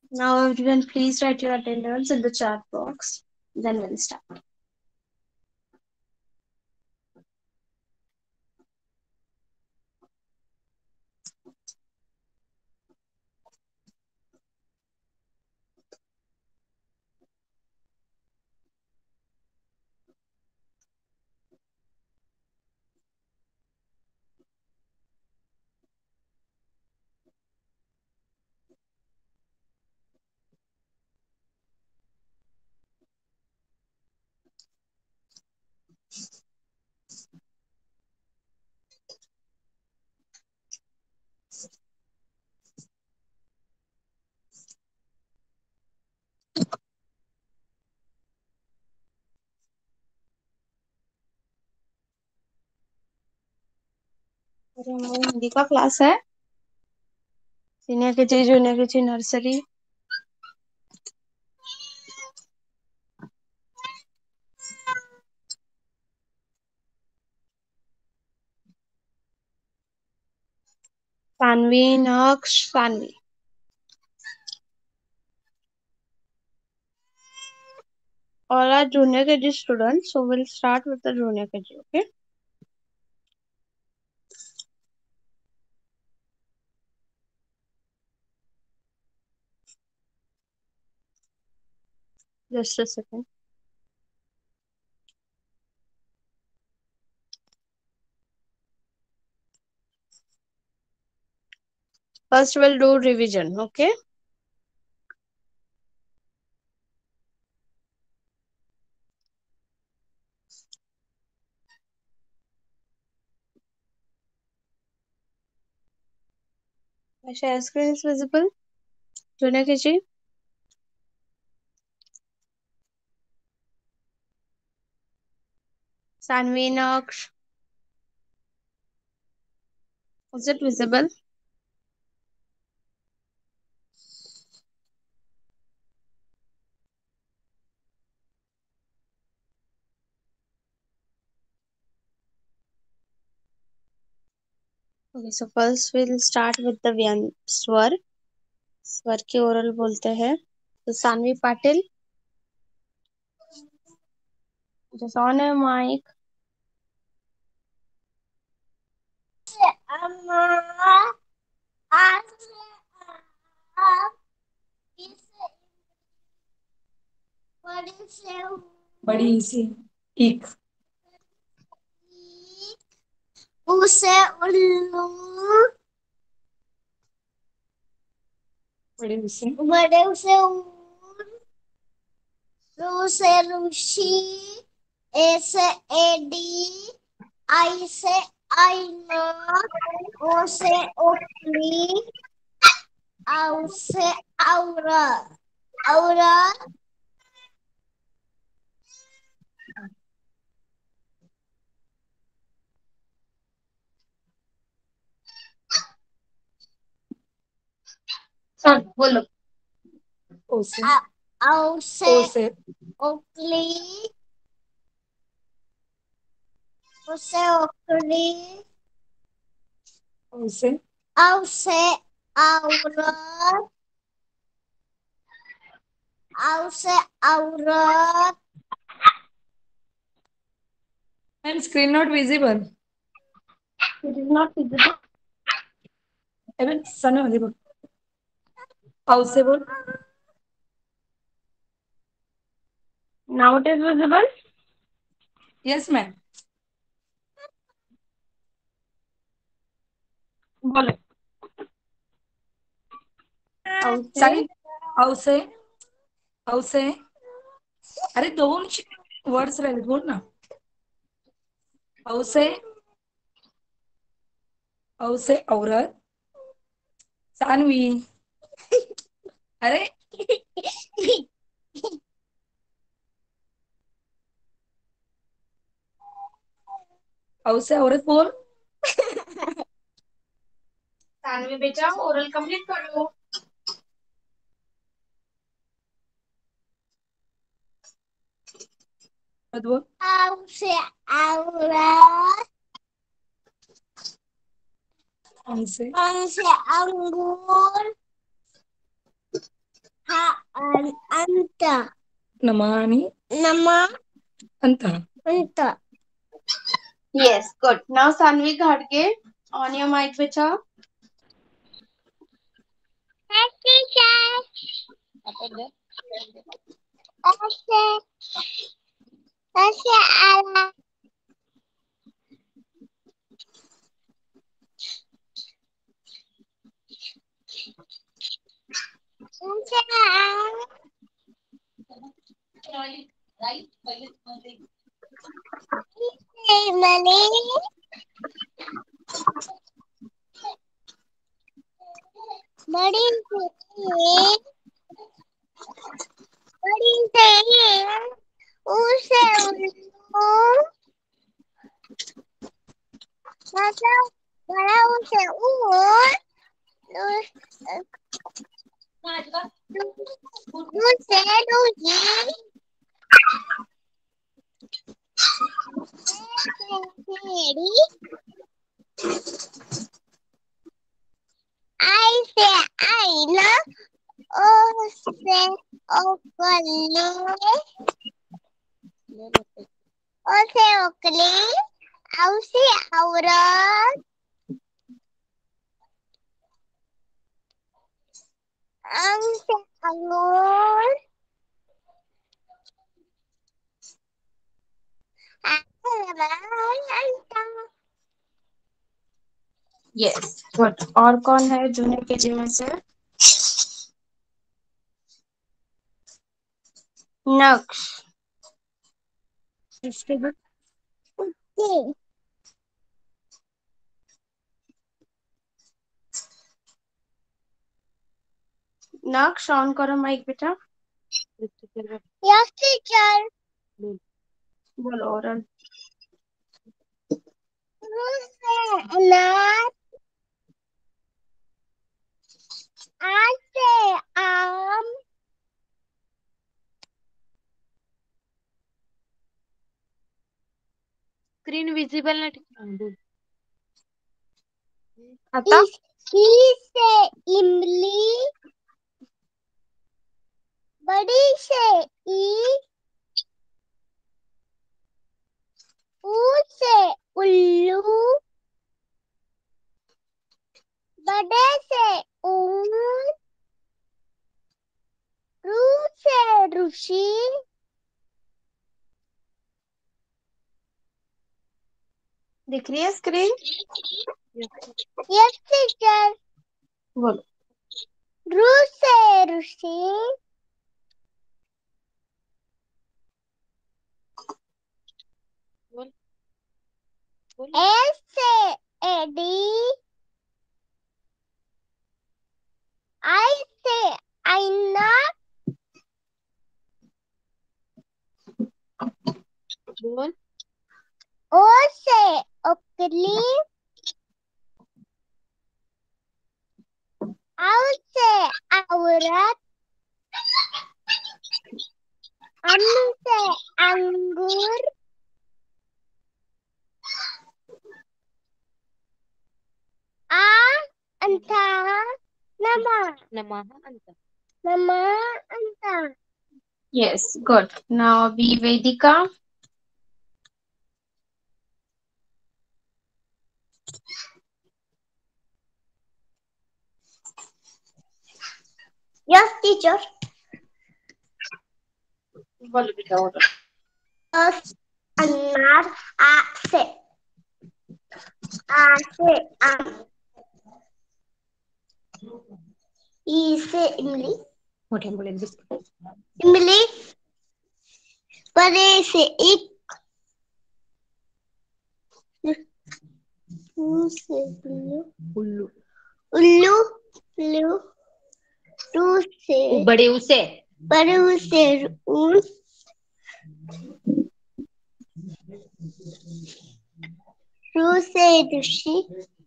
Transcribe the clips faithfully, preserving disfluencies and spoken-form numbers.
Now, everyone, please write your attendance in the chat box. Then we'll start. अरे हमारी हिंदी का class है, senior K G junior K G nursery. Saanvi, नक्श, Saanvi. All are junior K G students, so we'll start with the junior K G, okay? Just a second. First, we'll do revision, okay? My share screen is visible. Junior K G. Sanvi, Naksh. Is it visible? Okay, so first we'll start with the व्यंज स्वर. स्वर के oral बोलते हैं. तो Saanvi Patil. Just on a mic. बड़ी सी एक उसे उल्लू. बड़े उसे बड़े उसे ऊन. रू से ऋषि. ए से एडी. आई से आईना. ओ से ओखली. आउ से औरत. औरत. सर बोलो. ओसे औ से ओसे ओखली. उसे ओखली. ओसे औ से औरत. औ से औरत. Ma'am screen not visible. It is not visible. एवन सन वाली बोल. औसे बोल. Now it is visible. Yes ma'am. बोलो. औ से सानी औसे औसे अरे दोन वर्ड्स राहिले बोल ना. औसे औसे औरत. सानवी. अरे औसे औरत बोल. सानवी बेटा ओरल कंप्लीट करो. मत बोल. औ से औरत. औसे अं से अंगूर. अंत नमानि नमा अंत अंत. Yes, good. Now Sanvi Ghadge, on your mic, becha. Yes, teacher. Okay. Okay, ala. Okay, ala. Mani. Body saying, body saying, उसे उल्लू, मतलब बड़ा उसे ऊर, उसे लूजी, तेरी, आई से आईना, ओ से ओकले, ओ से ओकले, औ से औरत, अंग से अंगूर, यस गुड. और कौन है जूनियर केजी में से? नक्श. नक्श ऑन करो माइक बेटा. Yes teacher. बोलो ओरल. अनार, आज से आम, स्क्रीन विजिबल नाही. आता ई से इमली, बड़ी से ई, ऊ से उल्लू, बड़े से ऊन, रू से ऋषि, दिख रही है स्क्रीन? Yes teacher. बोलो. रू से ऋषि, बोल बोल. एस से एडी, आई से आईना, बोल. ओ से ओकली, औ से औरत, अम से अंगूर, आ अंता, नमा नमः अंत. नमा अंता. Yes, good. Now be Vedika. Yes, teacher. बोलो बेटा बोलो. अनार, आ से आ से आम, ई से इमली, मोठे बोले इमली, बड़े से एक, ऊ से उल्लू, उल्लू उल्लू, उल्लू, रू से बड़े उसे बड़े से ऊन, रू से ऋषि,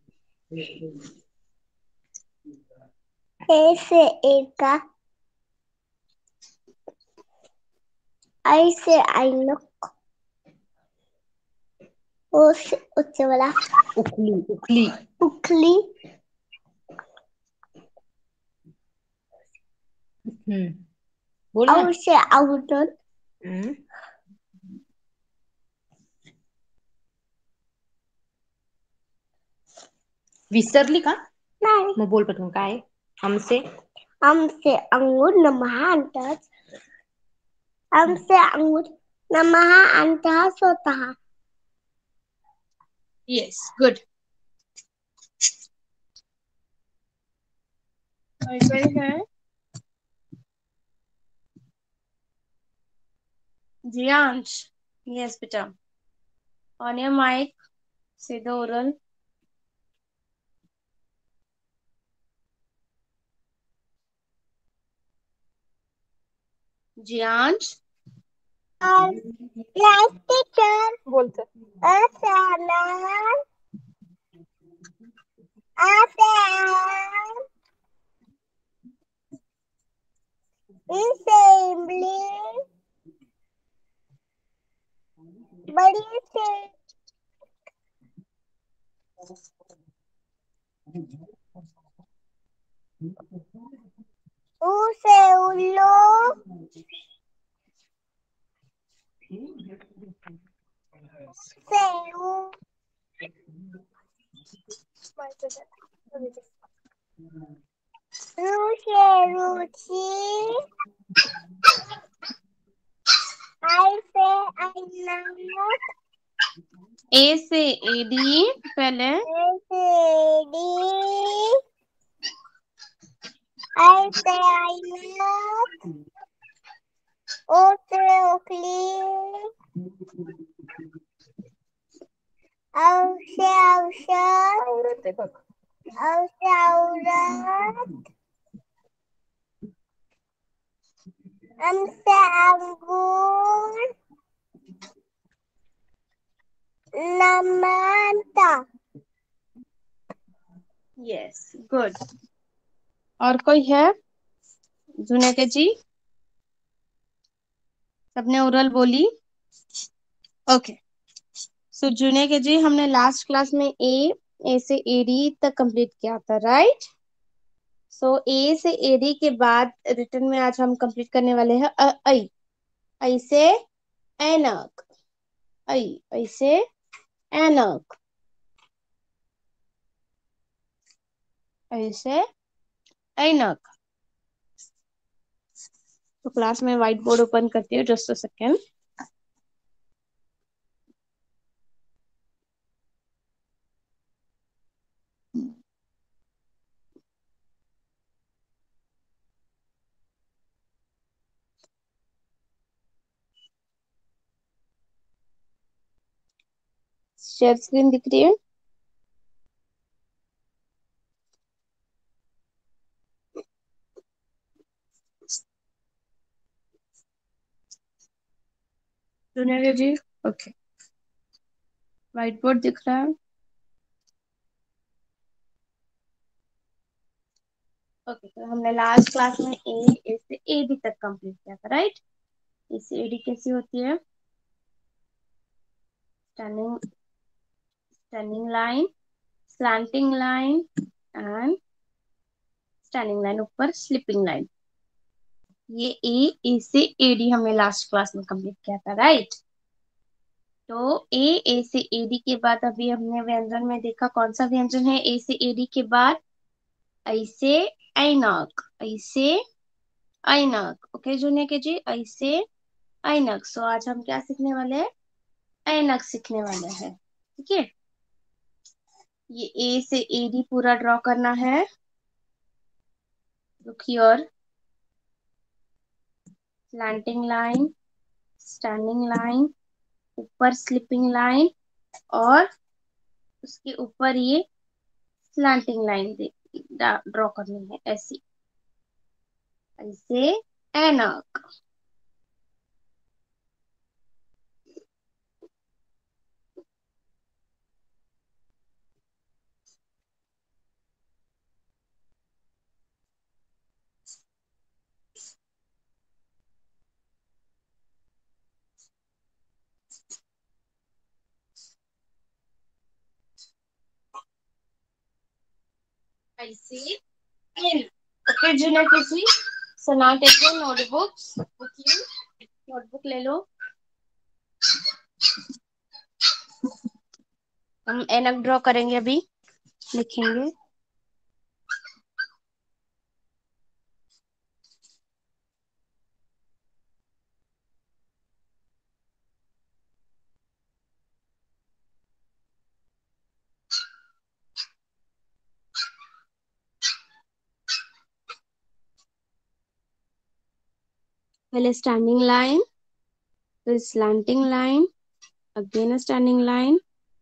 ए से एका, आई से आइनक, ओ से उच्चवला, उखली उखली उखली, हम्म बोल ना. औषे औषध. हम्म. विसरली का? नाही. मग बोल पटकन काय आहे? आमचे आमचे अंगूर नमहा आणतात. आमचे अंगूर नमहा आणतात स्वतः. Yes good. कोई है? जियांश. Yes, बेटा. On your mic. Say the oral. Jiyansh. प्लास्टिकर बोलते. अचानक आते असेंबली बड़ी से उसे उल्लू से उ- रुचे रुचि आई से अनानक ए से एडी पहले ए से डी आई से आइनक ओ से ओखली औ से औषध आवडत आहे बघ. औ से औरत अम से अंगूर नमनता. Yes good. और कोई है? जुनेके जी सबने ओरल बोली. ओके. सो जुनेके जी हमने लास्ट क्लास में ए ए से एडी तक कंप्लीट किया था, राइट? सो ए से एडी के बाद रिटर्न में आज हम कंप्लीट करने वाले हैं अ ऐ. ऐ से ऐनक. ऐ ऐ से ऐनक. ऐ से ऐनक. तो क्लास में व्हाइट बोर्ड ओपन करती हूँ, just a second. Share screen दिख रही है? सुनिएगा जी. ओके. व्हाइट बोर्ड दिख रहा है? ओके. तो हमने लास्ट क्लास में ए ए से एडी तक कंप्लीट किया था, राइट? ए से एडी कैसी होती है? Standing standing line, slanting line and standing line, ऊपर स्लिपिंग लाइन. ये ए ए से एडी हमने लास्ट क्लास में कंप्लीट किया था, राइट? तो ए ए से एडी के बाद अभी हमने व्यंजन में देखा कौन सा व्यंजन है ए से एडी के बाद? ऐसे ऐनक. ऐसे ऐनक. ओके जूनियर के जी, ऐसे ऐनक. सो आज हम क्या सीखने वाले हैं? ऐनक सीखने वाले हैं. ठीक है. ये ए से एडी पूरा ड्रॉ करना है. Look here. Slanting line, standing line, ऊपर स्लिपिंग लाइन और उसके ऊपर ये स्लैंटिंग लाइन ड्रॉ करनी है ऐसी. ऐसे ऐनक. ऐसे ऐनक. Okay junior K ji. So now take your notebooks with you. Notebook ले लो. हम एनक ड्रॉ करेंगे अभी, लिखेंगे. पहले स्टैंडिंग लाइन, फिर slanting line, again uh standing line,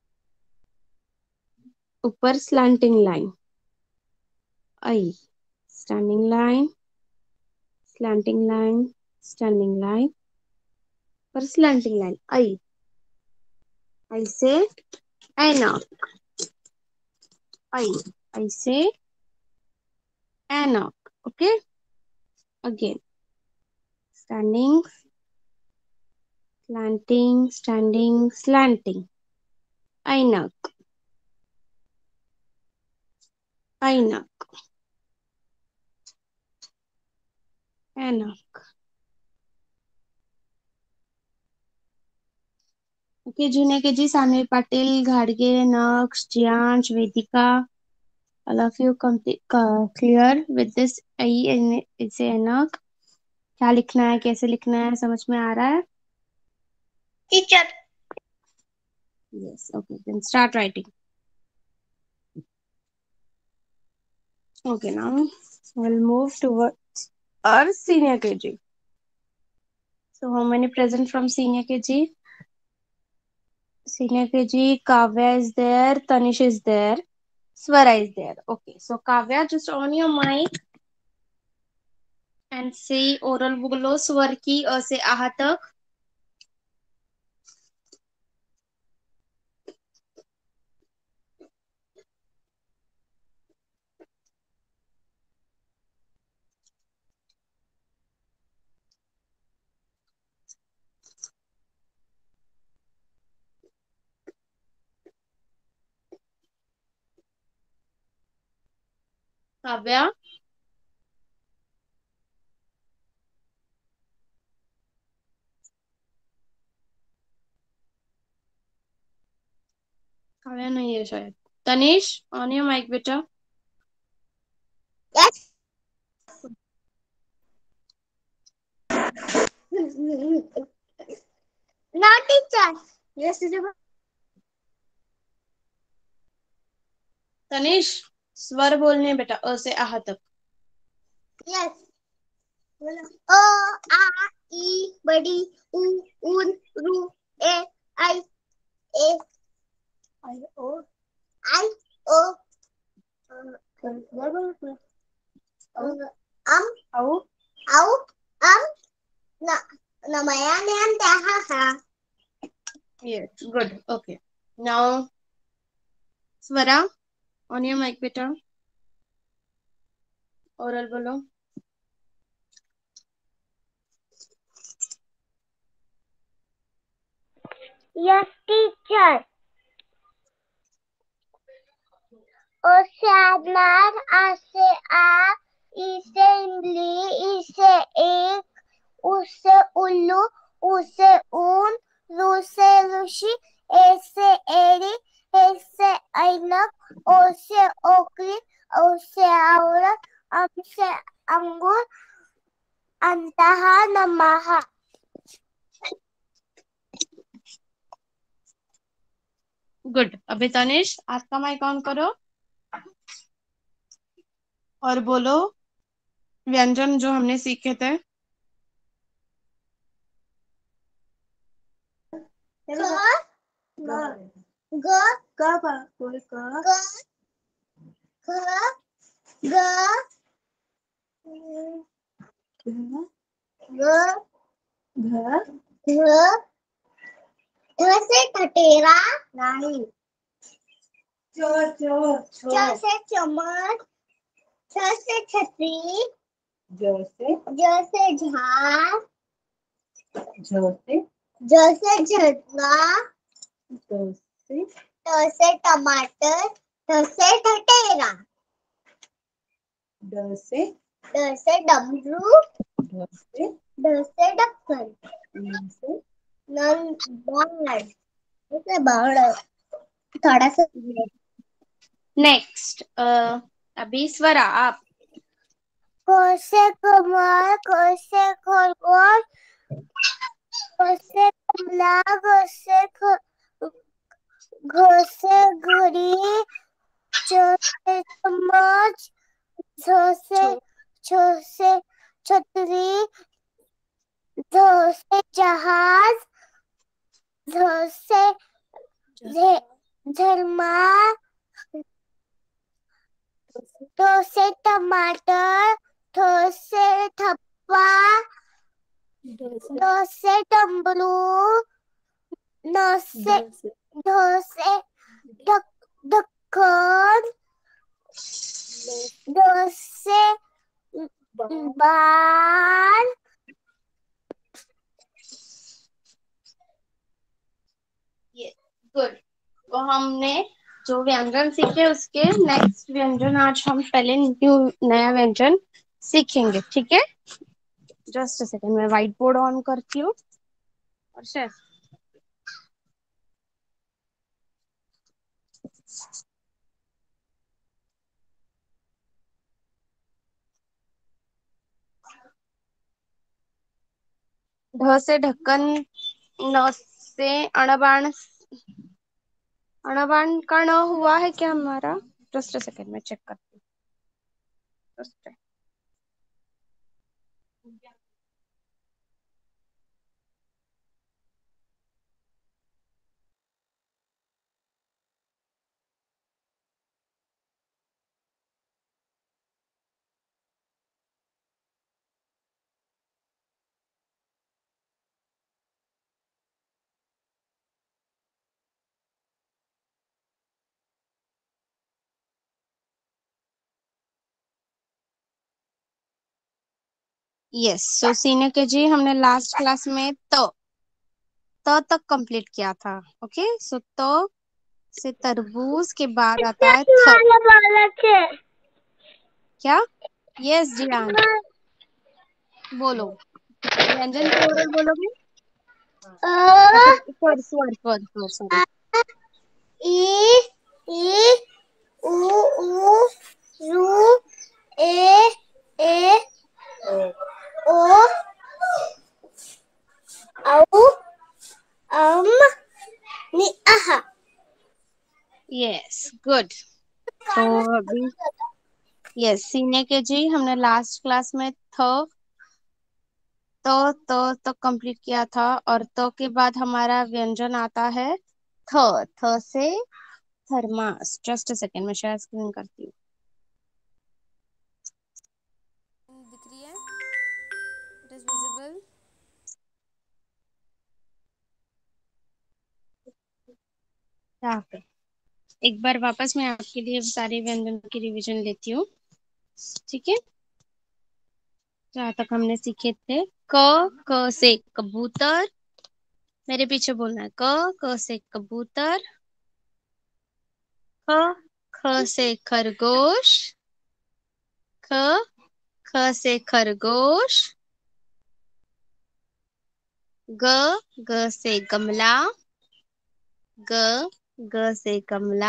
ऊपर स्लैंटिंग लाइन, आई, standing line, slanting line, standing line, पर स्लैंटिंग लाइन, आई, आई से एनक, आई, आई से एनक, okay. Again standing, slanting, standing, slanting, ainak, ainak, ainak. Okay, junior K G, Sanvi Patil, Ghadge, Naksh, Jiansh, Vedika, all of you come uh, clear with this I and it's ainak. क्या लिखना है, कैसे लिखना है, समझ में आ रहा है? Teacher. Yes, okay, then start writing. Okay, now we'll move towards our senior K G. So how many present from senior K G? Senior K G, Kavya is there, Tanish is there, Swara is there. Okay, so Kavya, just on your mic and say oral bolo स्वर की अ से आह तक. काव्या, काव्या नहीं है शायद. Tanish, on your mic बेटा. Yes. No, teacher. Yes, teacher. Tanish, स्वर बोलने बेटा अ से आह तक. Yes. O, A, I, बड़ी, U, उन, रू, ए, आई, ए, आई, ओ, आई, ओ, अम, औ, औ, अम, न, नमयान त्याहा हा. Yes, good. Okay. Now, Swara, on your mic बेटा. Oral बोलो. Yes, teacher. O से अनार, आ से आ, ई से इमली, ई से एक, उ से उल्लू, उ से ऊन, रू से ऋषि, ए से एड़ी, ए से ऐनक, ओ से ओखली, औ से औरत, अम से अंगूर, अंतः नमः. गुड. अभी तनिष, आपका माइक ऑन करो और बोलो व्यंजन जो हमने सीखे थे. ग, ग, ग, ग, बोल ग, ग, ग, ग, ग, ग, ध से ठठेरा नहीं. च, च, च से चम्मच, छ से छतरी, ज से, ज से झाड़, झ से, ज से झटका, ट से, ट से टमाटर, ठ से ठठेरा, ड से ड से डमरू, ढ से ढ से ढक्कन, न से नन बाण, ऐसे बाण थोड़ा सा। नेक्स्ट अभी स्वरा आप। क से कमल, ख से खरगोश, ग से कमला, घ से ख घ से घड़ी, च से चम्मच, छ से छ से छतरी, ध से जहाज, ध से झे- झरमा, ट से टमाटर, ठ से ठप्पा, ड से डमरू, न से ढ से ढक ढक्कन, ढ से बाल, गुड। तो हमने जो व्यंजन सीखे उसके नेक्स्ट व्यंजन आज हम पहले न्यू नया व्यंजन सीखेंगे, ठीक है। जस्ट अ सेकंड, मैं व्हाइट बोर्ड ऑन करती हूँ। और शेफ ढ से ढक्कन, न से अणबाण। अणबाण का न हुआ है क्या हमारा? जस्ट अ सेकंड, मैं चेक करती हूँ। Just a- यस, सो सीने के जी हमने लास्ट क्लास में तो त तक कंप्लीट किया था। ओके, सो तो से तरबूज के बाद आता है थ। क्या? यस जियान, बोलो व्यंजन के ओरल बोलोगे या फिर स्वर स्वर स्वर स्वर सॉरी। ई ई उ ऊ रू ए ए ओ औ अम नि आहा। Yes good. तो अभी यस सीने के जी हमने लास्ट क्लास में थ तो तो तो कंप्लीट किया था, और तो के बाद हमारा व्यंजन आता है थ। थ से थर्मास। जस्ट अ सेकेंड, मैं शेयर स्क्रीन करती हूँ। दिख रही है? It is visible. यहाँ पे एक बार वापस मैं आपके लिए सारे व्यंजन की रिवीजन लेती हूँ, ठीक है। जहाँ तक हमने सीखे थे, क क से कबूतर, मेरे पीछे बोलना है। क क से कबूतर, ख ख से खरगोश, ख ख से खरगोश, ग ग से गमला, ग ग से गमला,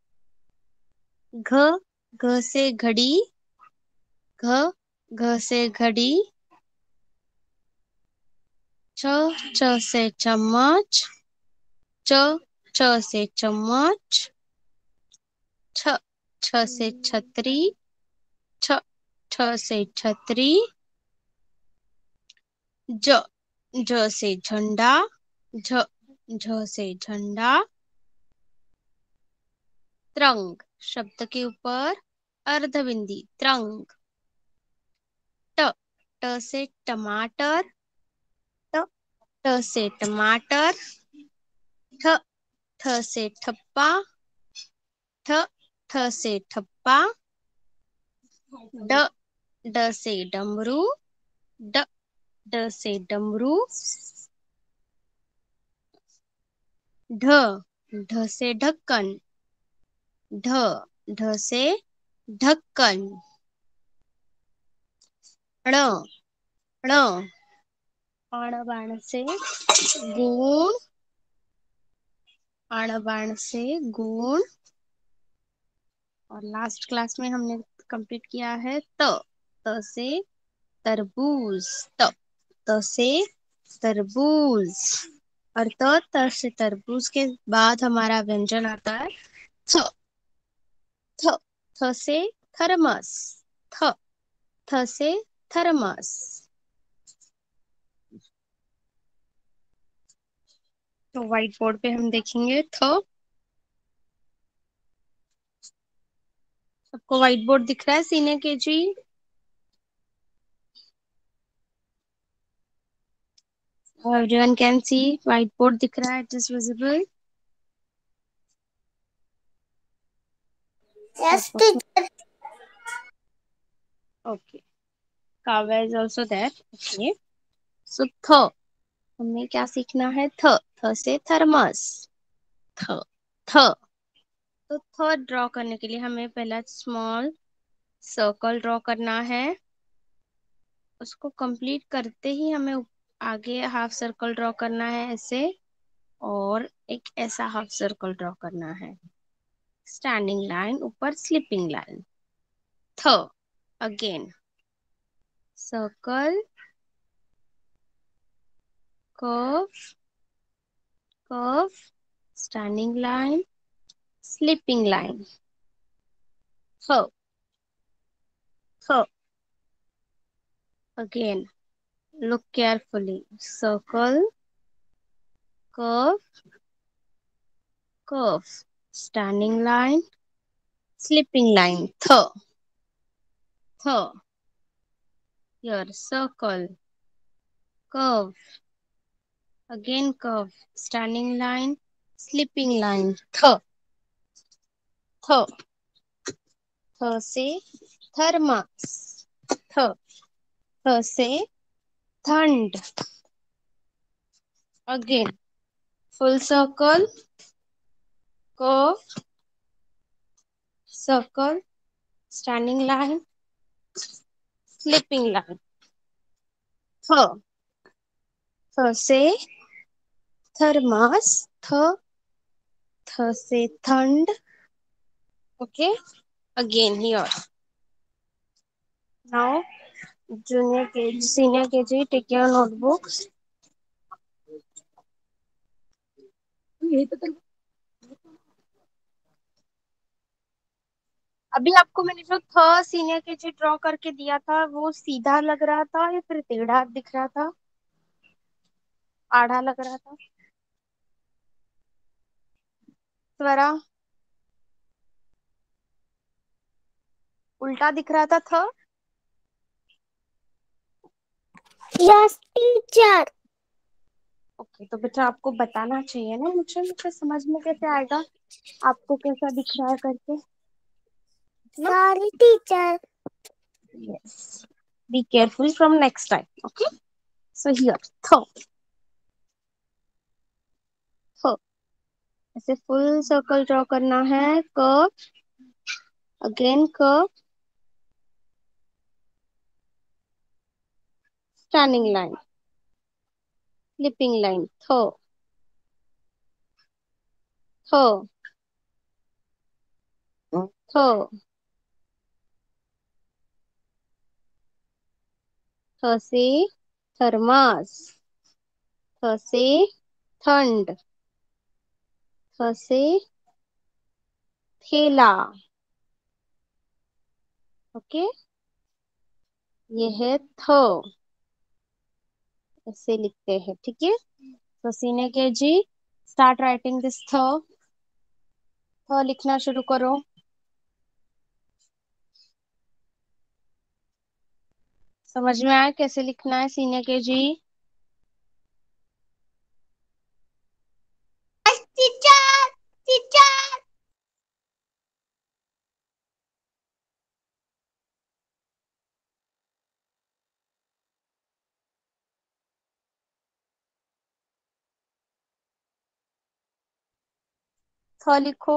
घ घ से घड़ी, घ घ से घड़ी, छ छ से चम्मच, च छ से चम्मच, छ छ से छतरी, छ छ से छतरी, ज ज से झंडा, झ झ से झंडा, त्रंग शब्द के ऊपर अर्धबिंदी त्रंग, ट ट से टमाटर, ट ट से टमाटर, ठ ठ से ठप्पा, ठ ठ से ठप्पा, ड ड से डमरू, ड ड से डमरू, ढ ढ से ढक्कन, ढ ढ से ढक्कन, ण ण अण बाण से गुण, अण बाण से गुण। और लास्ट क्लास में हमने कंप्लीट किया है त त से तरबूज, त त से तरबूज। और त त से तरबूज के बाद हमारा व्यंजन आता है थ थ थ से थर्मस, थ थ से थर्मस। तो व्हाइट बोर्ड पे हम देखेंगे थ। सबको व्हाइट बोर्ड दिख रहा है senior KG? Everyone can see white board दिख रहा है, it is visible. Yes, teacher. Okay, Kavya is also there. Okay, so थ हमें क्या सीखना है? थ थ से थर्मस, थ थ। तो थ ड्रॉ करने के लिए हमें पहला स्मॉल सर्कल ड्रॉ करना है। उसको कंप्लीट करते ही हमें आगे हाफ सर्कल ड्रॉ करना है ऐसे, और एक ऐसा हाफ सर्कल ड्रॉ करना है। स्टैंडिंग लाइन, ऊपर स्लिपिंग लाइन। थ again circle, curve, curve, standing line, slipping line. थ th again, look carefully, circle, curve, curve, standing line, slipping line. Th th here circle, curve, again curve, standing line, slipping line. Th th th से thermos, th th से ठंड। Again full circle, curve, circle, standing line, slipping line. th th से thermos, थ थ से ठंड। Okay, again here. Now junior K senior K G take your notebooks. अभी आपको मैंने जो थ सीनियर के जी ड्रॉ करके दिया था वो सीधा लग रहा था या फिर टेढ़ा दिख रहा था, आधा लग रहा था? स्वरा, उल्टा दिख रहा था थ? Yes, teacher. ओके, तो बेटा आपको बताना चाहिए ना मुझे, मुझे समझ में कैसे आएगा आपको कैसा दिख रहा है करके? Sorry, teacher. Yes. Be careful from next time. Okay. So here, th, th. ऐसे फुल सर्कल ड्रॉ करना है। Curve, again curve, standing line, slipping line. थ थ थ थ से थर्मस, थ से ठंड, थ से थैला। ओके, ये है थ, ऐसे लिखते हैं, ठीक है? तो सीने के जी स्टार्ट राइटिंग दिस थ। थ लिखना शुरू करो। समझ में आया कैसे लिखना है सीने के जी? Teacher, teacher. थ लिखो।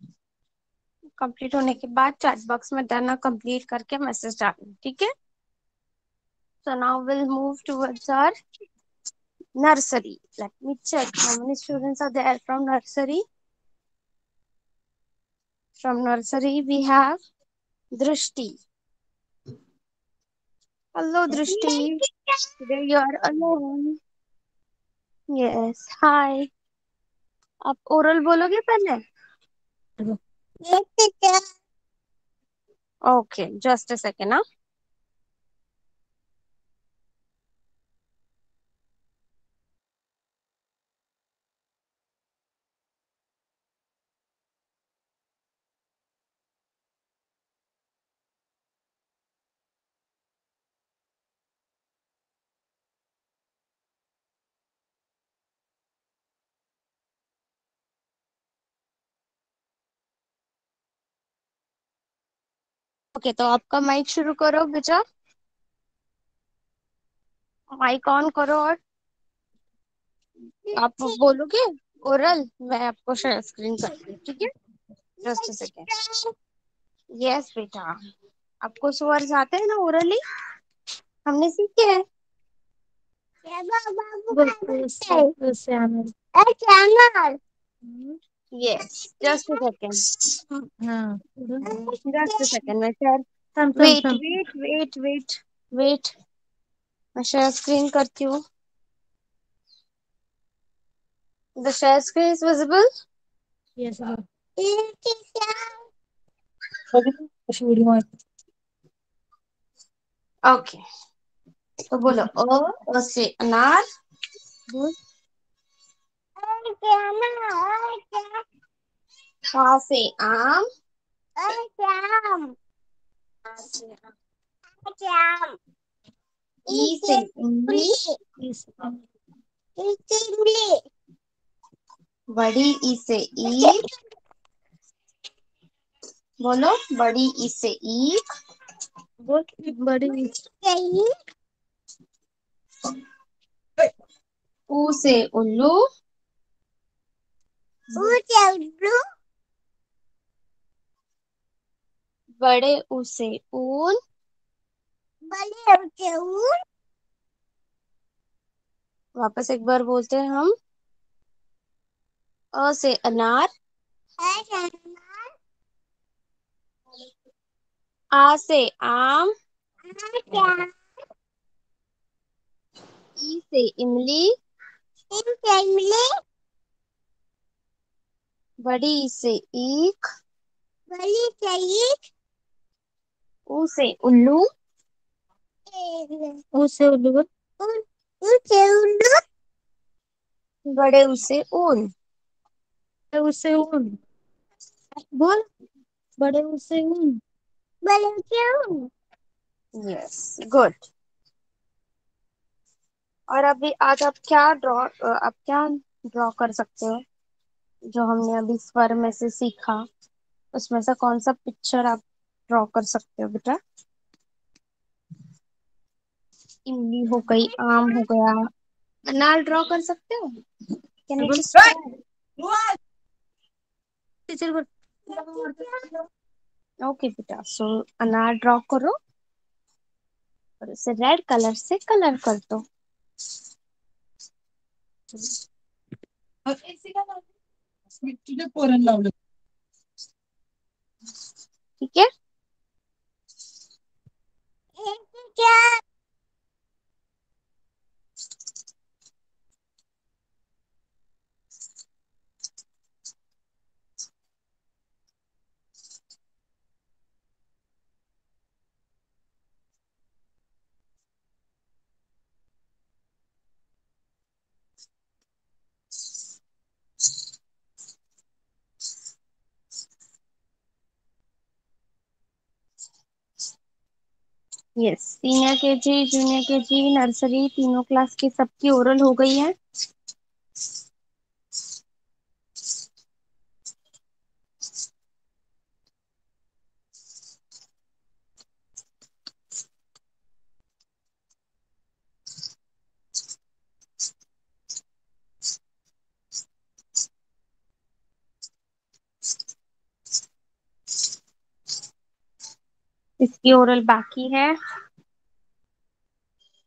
कंप्लीट होने के बाद चैट बॉक्स में डन कंप्लीट करके मैसेज डालना, ठीक है? So now we'll move towards our nursery. Let me check how many students are there from nursery. From nursery we have Drishti. Hello Drishti. Today you are alone. Yes. Hi. आप oral बोलोगे पहले? Okay. Just a second. Huh? Okay, तो आपका mic शुरू करो बेटा। Mic on करो और आप बोलोगे ओरल, मैं आपको शेयर स्क्रीन करती हूँ, ठीक है? Just a second. यस बेटा, आपको स्वर्स आते हैं ना ओरली? हमने सीखे हैं। यस, जस्ट अ सेकेंड, हाँ जस्ट अ सेकेंड। मैं share wait wait wait wait wait मैं शेयर स्क्रीन करती हूँ। The share screen is visible? Yes okay, तो बोलो अ अ से अनार, बोल आ से आम, ई से इमली, इस बड़ी ई से ईख, बोलो बड़ी ई से ईख, बोल बड़ी ऊ से उल्लू, बड़े ऊ से ऊन, वापस एक बार बोलते हैं हम। अ से अनार, आ से आम, ई से इमली, बड़ी ई से ईख, ऊ से उल्लू, उसे उल्लू बोल बड़े ऊ से ऊन। उसे ऊन बोल बड़े उसे ऊन यस, गुड। और अभी आज आप क्या ड्रॉ आप क्या ड्रॉ कर सकते हो जो हमने अभी स्वर में से सीखा? उसमें से कौन सा पिक्चर आप ड्रॉ कर सकते हो बेटा? इमली हो गई, आम हो गया, अनार ड्रॉ कर सकते हो? Can you just try? Teacher बोल ओके बेटा, सो अनार ड्रॉ करो और उसे रेड कलर से कलर कर दो। ठीक है? Yes, senior KG, junior KG, nursery, तीनों क्लास की सबकी ओरल हो गई है। इसकी ओरल बाकी है।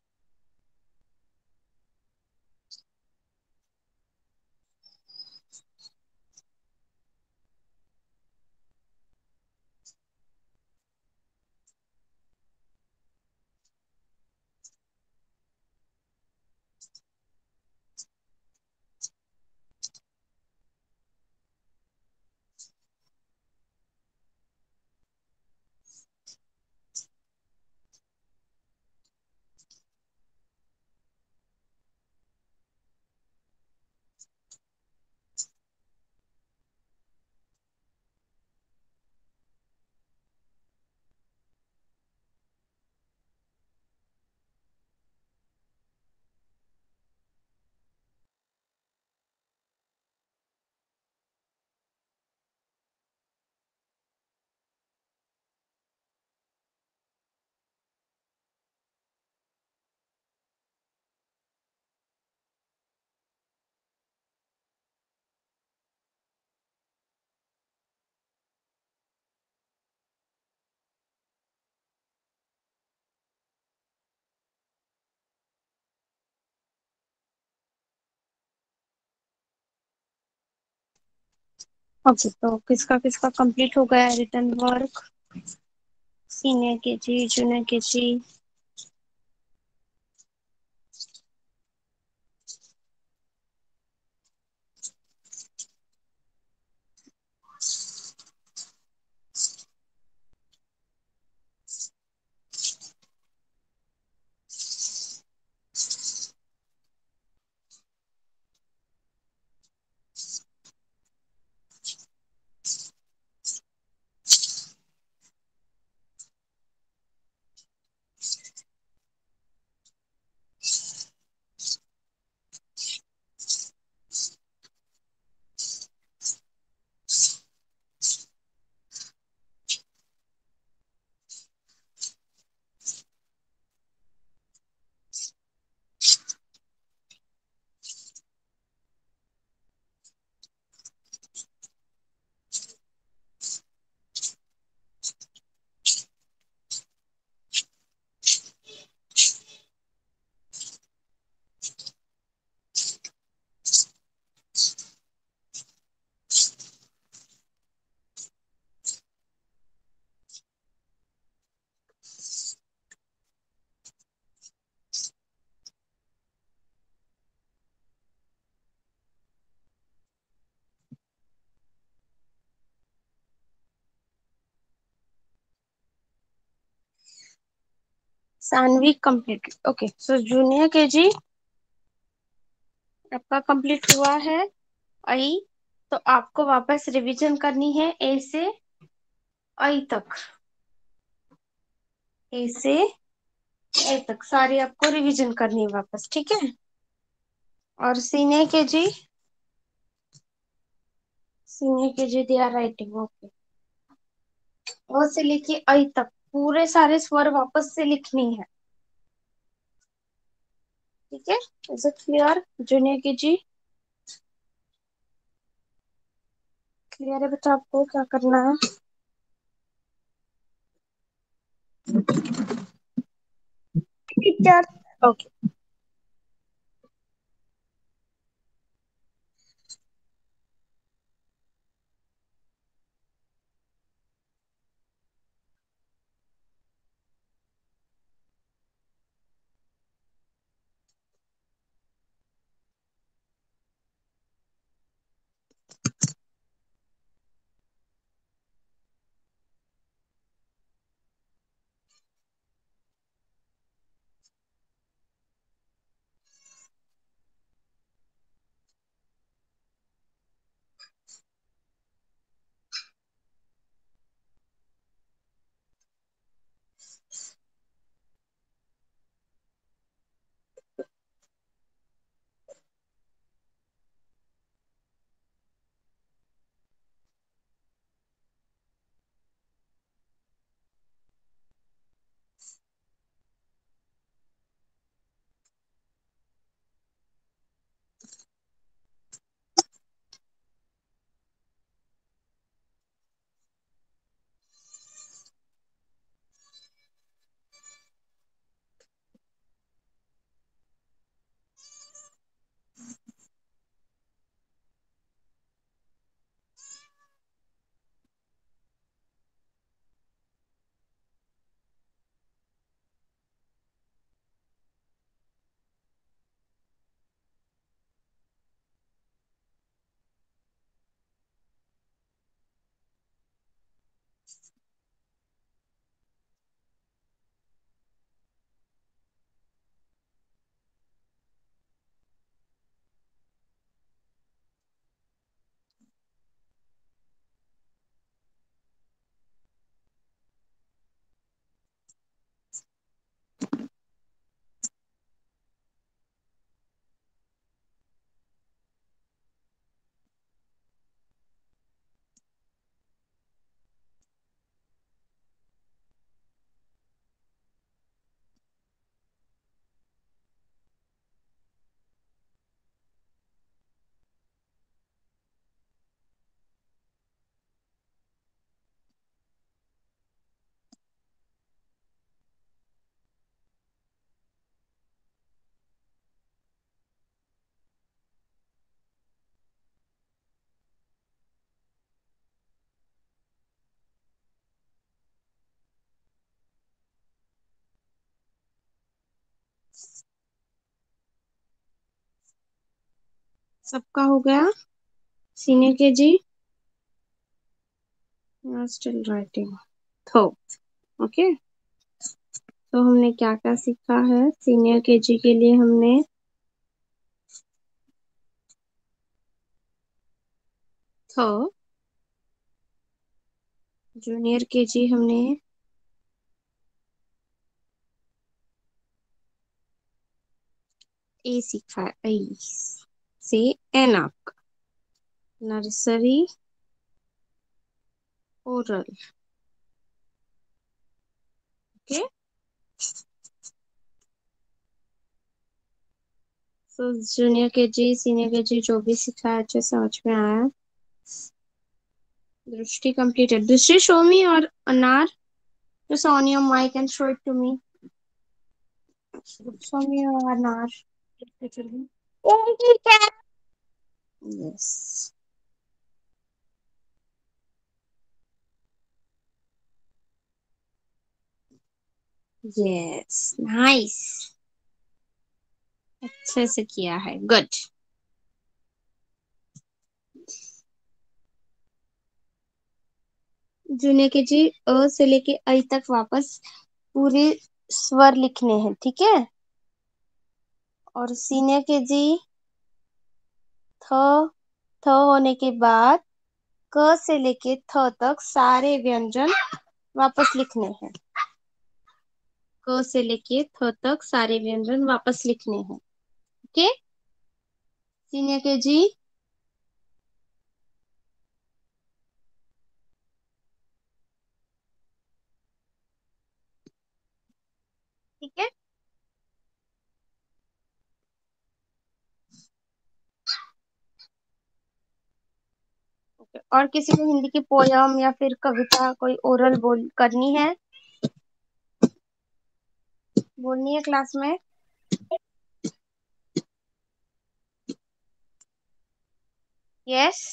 ओके, तो किसका किसका कंप्लीट हो गया written work? Senior K G, junior K G. Sanvi complete. Okay, so junior K G आपका कंप्लीट हुआ है। आई, तो आपको वापस रिवीजन करनी है ए से आई तक। ए से ए तक सारी आपको रिवीजन करनी है वापस, ठीक है। और senior K G, senior K जी दिया राइटिंग। ओके, ओ से लेके आई तक पूरे सारे स्वर वापस से लिखनी है, ठीक है। Is it clear junior K ji? Clear है बेटा? आपको क्या करना है? टीचर। ओके, सबका हो गया? Senior K G still writing तो ओके। तो हमने क्या क्या सीखा है? सीनियर के जी के लिए हमने थ, जूनियर के जी हमने ए सीखा है, ए से एनक, nursery oral, okay. So junior K G senior K जी जो भी सीखा है अच्छे समझ में आया। दृष्टि completed. Drishy, show me your anar. Just on your mic and show it to me. Show me your anar. Yes. Yes. Nice. अच्छे से किया है. Good. जूनियर के जी अ से लेके आई तक वापस पूरे स्वर लिखने हैं, ठीक है। और सीनियर के जी थ थ होने के बाद क से लेके थ तक सारे व्यंजन वापस लिखने हैं। क से लेके थ तक सारे व्यंजन वापस लिखने हैं, ओके। सीनियर के जी ठीक है। ओके, और किसी को हिंदी की पोयम या फिर कविता कोई ओरल बोल करनी है, बोलनी है क्लास में? यस।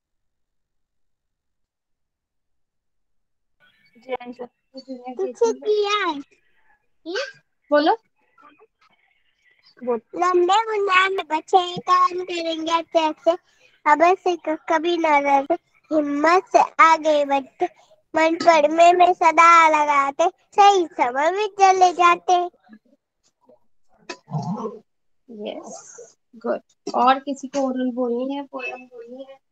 बोलो। लंबे बुनियाद में बच्चे काम करेंगे कैसे, अब से कभी न डरते, हिम्मत से आगे बढ़ते, मन पढ़ने में सदा लगाते, सही समय में चले जाते। Yes, good. और किसी को ओरल बोलनी है, पोयम बोलनी है?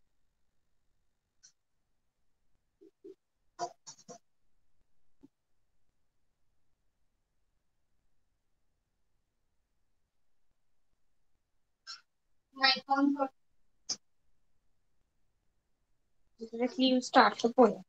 Mic on for- Directly you start the poem.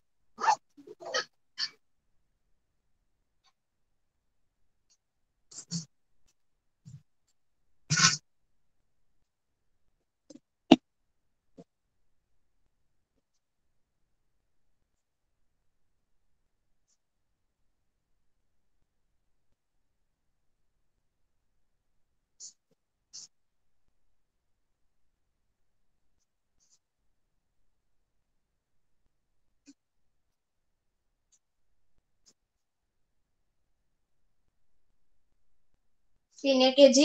Senior K G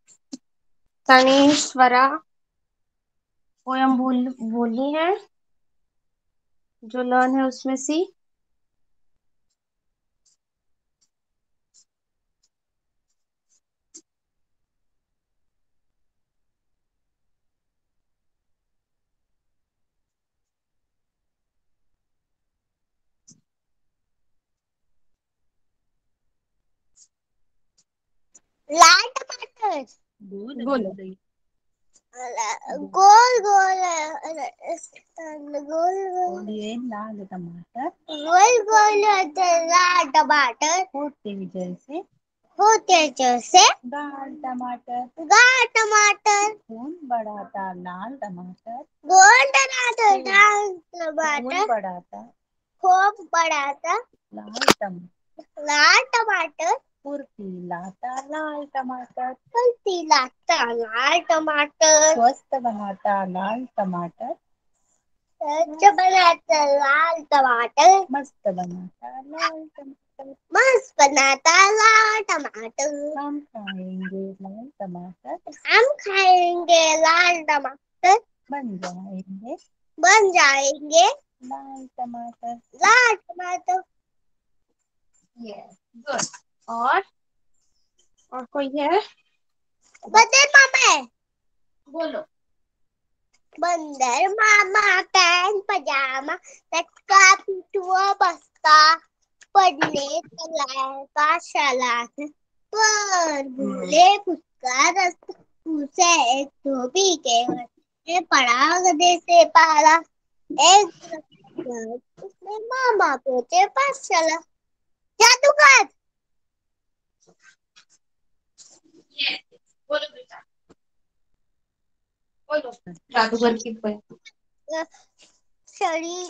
तनीश्वरा poem बोल बोलनी है, जो लर्न है उसमें सी। लाल टमाटर बोलो। गोल गोल गोल गोल लाल टमाटर गोल गोल लाल टमाटर होते जैसे होते जैसे गाल टमाटर गाल टमाटर खून बढ़ाता लाल टमाटर गोल टमाटर लाल टमाटर खून बढ़ाता खूब बढ़ाता लाल टमाटर लाल टमाटर फुर्ती लाता लाल टमाटर फुर्ती लाता लाल टमाटर स्वस्थ बनाता लाल टमाटर अच्छा बनाता लाल टमाटर, मस्त बनाता लाल टमाटर, मस्त बनाता लाल टमाटर, हम खाएंगे लाल टमाटर, हम खाएंगे लाल टमाटर, बन जाएंगे बन जाएंगे लाल टमाटर। लाल टमाटर। Yes good. और और कोई है? बंदर मामा, बोलो। बंदर मामा पैंट पजामा लटका पिटुआ बस्ता, पढ़ने चलाए का सलाह पर भूले फुसका रास्ता, उसे एक धोबी के बच्चे पड़ा गधे से पाला, एक उसने मामा पोते पास चला। जादूगर। यस बोलो बेटा, बोलो। जादूगर की पोएम। सड़ी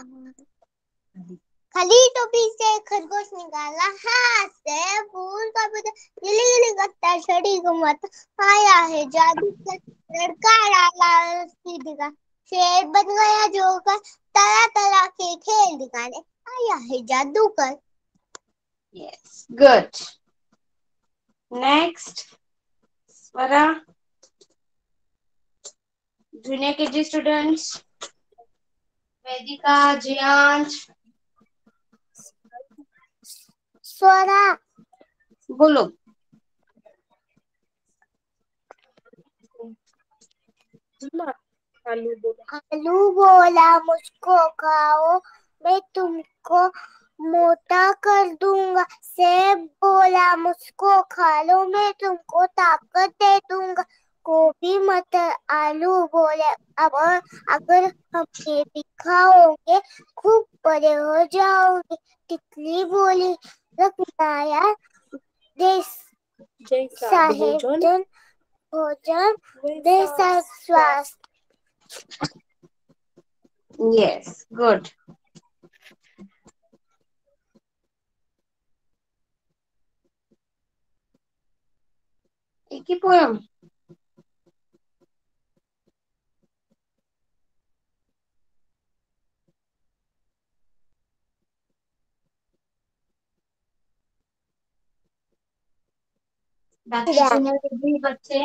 खाली टोपी से खरगोश निकाला, हाथ से फूल का पौधा गिली गिली करता छड़ी घुमाता, आया है जादू का लड़का डाला रस्सी दिखा, शेर बन गया जोकर तरह तरह के खेल दिखाने, आया है जादूगर। Yes good. Next Swara, junior KG students, Vedika, Jiyansh, Swara. बोलो। आलू बोला आलू बोला मुझको खाओ, मैं तुमको मोटा कर दूंगा, सेब बोला मुझको खा लो, मैं तुमको ताकत दे दूंगा, गोभी मटर आलू बोले अब अगर हम ये भी खाओगे खूब बड़े हो जाओगे, तितली बोली रखनाया देश जैसा भोजन साहेबन भोजन देसा स्वास्थ्य। Yes good. एक ही पोएम? बाकी जूनियर केजी बच्चे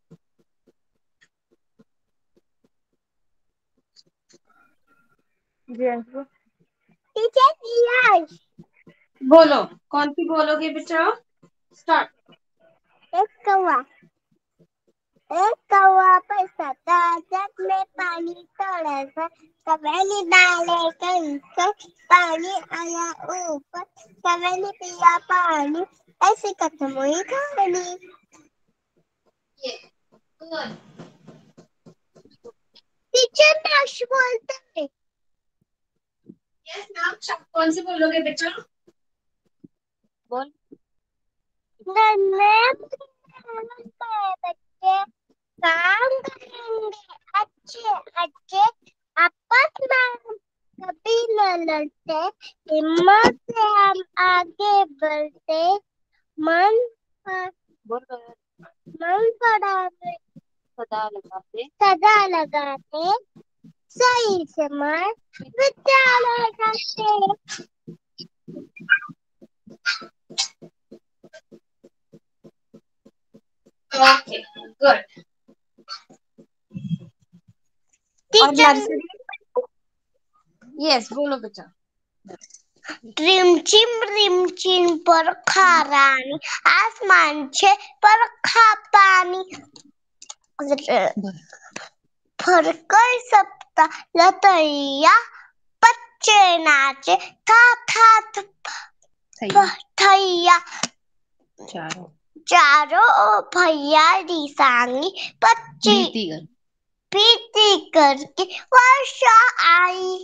टीचर बोलो। कौन सी बोलोगे बेटा? स्टार्ट। एक कौवा, एक कौवा पैसा था जग में पानी थोड़ा सा, कौवे डाले कंकर पानी आया ऊपर, कौवे ने पिया पानी ऐसे खत्म हुई कहानी। गुड। टीचर नाश बोलते हैं। यस नाम कौन सी बोलोगे बेटा? बोल। नन्हे बच्चे काम करेंगे अच्छे अच्छे, आपस में कभी न लड़ते, हिम्मत से हम आगे बढ़ते, मन पर मन पड़ावे सदा लगाते सदा लगाते, सही समय विद्यालय जाते। Okay good. और नर्सरी? यस बोलो बेटा। रिमझिम रिमझिम बरखा रानी, आसमान छे बरखा पानी, फरकर सप्ता लतैया बच्चे नाचे, था था थैया चारों चारों भैया रिसांगी, बच्ची प्रीति करके वर्षा आई।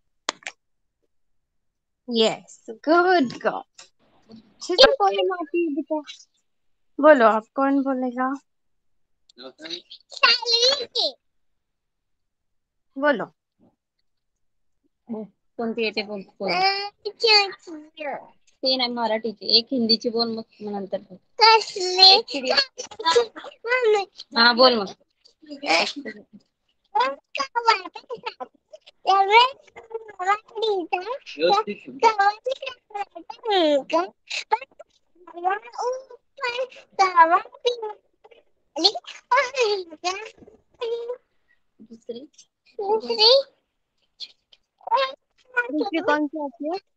Yes good girl. अच्छे से पोएम आती है बेटा। बोलो आप, कौन बोलेगा? बोलो। कोणती येते बोल बोल. ते नाही मराठीची, एक हिंदीची बोल मग नंतर बोल. कसली हा बोल मग. दूसरी दूसरी दूसरी कौन सी आती है?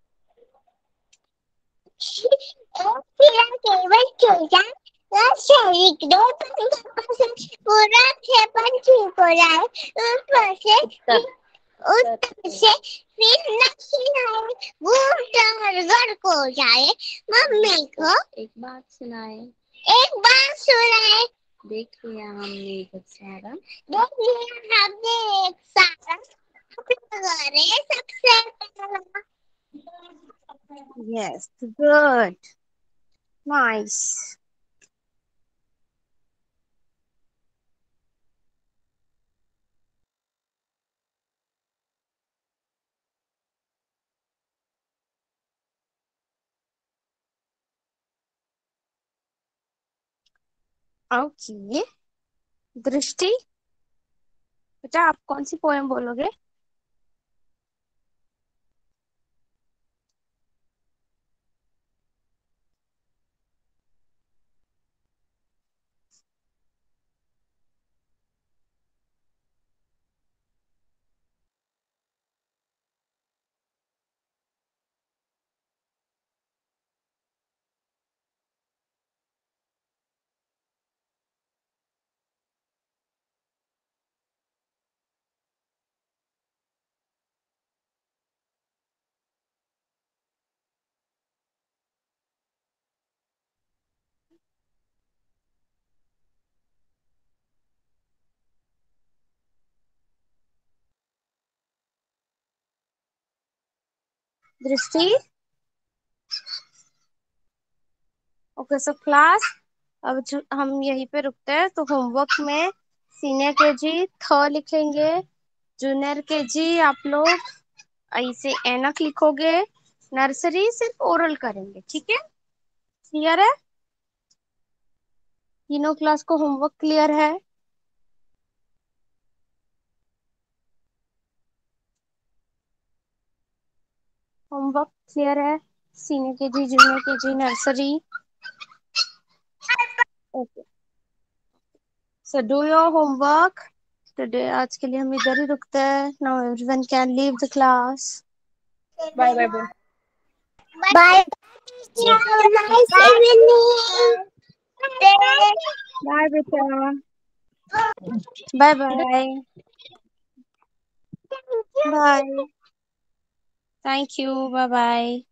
केवल चौदह शरीक दो पूरा छप्पन ठीक हो जाए ऊपर से उत्तर उत्तर से फिर नक्शे बूढ़ा घर को जाए मम्मी को एक बात सुनाए एक बार सुनाए देख लिया हमने एक सारा देख लिया हमने एक सारा घरे सबसे पहला Yes, good. Nice. Okay. दृष्टि, बेटा आप कौन सी पोएम बोलोगे? दृष्टि, ओके सो क्लास, अब जो हम यहीं पे रुकते हैं। तो होमवर्क में सीनियर के जी थ लिखेंगे, जूनियर के जी आप लोग ऐसे एनक लिखोगे, नर्सरी सिर्फ ओरल करेंगे, ठीक है? क्लियर है? तीनों क्लास को होमवर्क क्लियर है? होमवर्क क्लियर है? Senior K G, junior K G, nursery. Okay, so do your homework today. आज के लिए हम इधर ही रुकते हैं। Now everyone can leave the class. Bye bye बोल। बाय नाइस इवनिंग बाय बेटा, bye bye bye, thank you, bye bye.